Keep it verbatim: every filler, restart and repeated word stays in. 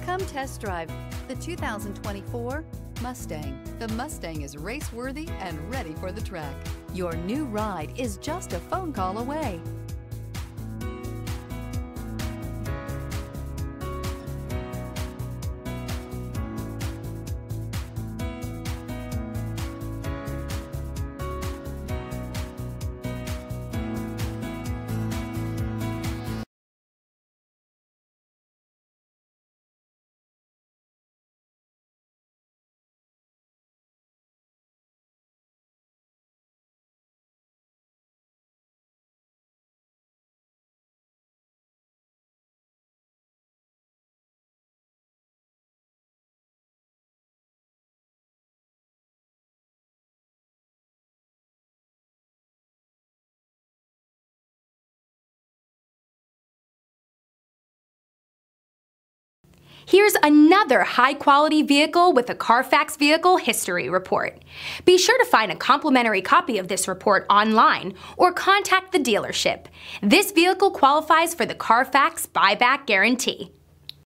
Come test drive the two thousand twenty-four Mustang. The Mustang is race-worthy and ready for the track. Your new ride is just a phone call away. Here's another high-quality vehicle with a Carfax Vehicle History Report. Be sure to find a complimentary copy of this report online or contact the dealership. This vehicle qualifies for the Carfax Buyback Guarantee.